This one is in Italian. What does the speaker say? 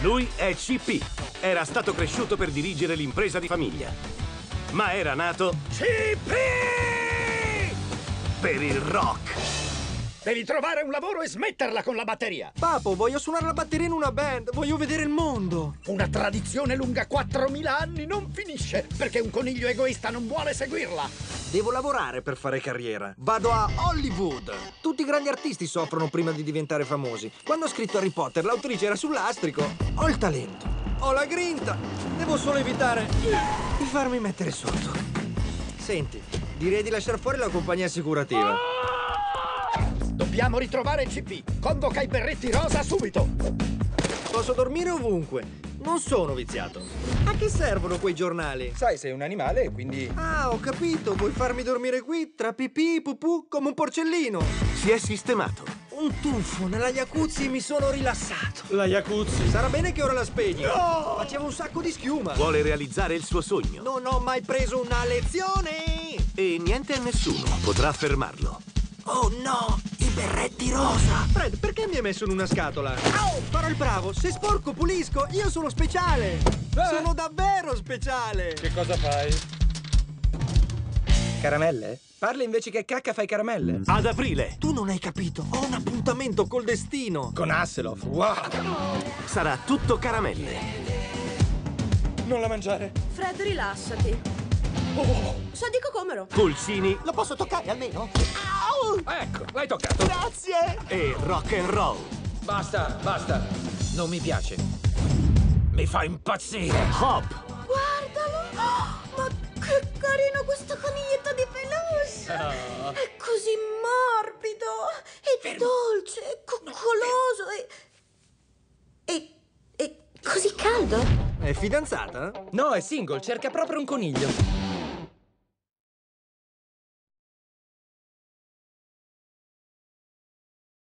Lui è CP. Era stato cresciuto per dirigere l'impresa di famiglia. Ma era nato CP! Per il rock. Devi trovare un lavoro e smetterla con la batteria. Papo, voglio suonare la batteria in una band. Voglio vedere il mondo. Una tradizione lunga 4000 anni non finisce perché un coniglio egoista non vuole seguirla. Devo lavorare per fare carriera. Vado a Hollywood. Tutti i grandi artisti soffrono prima di diventare famosi. Quando ho scritto Harry Potter, l'autrice era sul lastrico. Ho il talento. Ho la grinta. Devo solo evitare di farmi mettere sotto. Senti, direi di lasciare fuori la compagnia assicurativa. Dobbiamo ritrovare CP. Convoca i berretti rosa subito. Posso dormire ovunque. Non sono viziato. A che servono quei giornali? Sai, sei un animale, quindi... Ah, ho capito. Vuoi farmi dormire qui, tra pipì e pupù, come un porcellino? Si è sistemato. Un tuffo nella jacuzzi e mi sono rilassato. La jacuzzi. Sarà bene che ora la spegni. No! Faceva un sacco di schiuma. Vuole realizzare il suo sogno. Non ho mai preso una lezione! E niente e nessuno potrà fermarlo. Oh no! I berretti rosa! Fred, perché mi hai messo in una scatola? Au! Farò il bravo! Se sporco pulisco! Io sono speciale! Sono davvero speciale! Che cosa fai? Caramelle? Parli invece che cacca fai caramelle? Ad aprile Tu non hai capito! Ho un appuntamento col destino! Con Hasselhoff, wow! sarà tutto caramelle. Non la mangiare. Fred, rilassati. Sadico Comero. Pulsini Lo posso toccare almeno? Ecco, l'hai toccato. Grazie! e rock and roll. Basta, basta. Non mi piace. Mi fa impazzire. Hop, Guardalo! Oh, ma che carino questo coniglietto di peluche! È così morbido, e dolce, e coccoloso, e così caldo. È fidanzata? No, è single, cerca proprio un coniglio.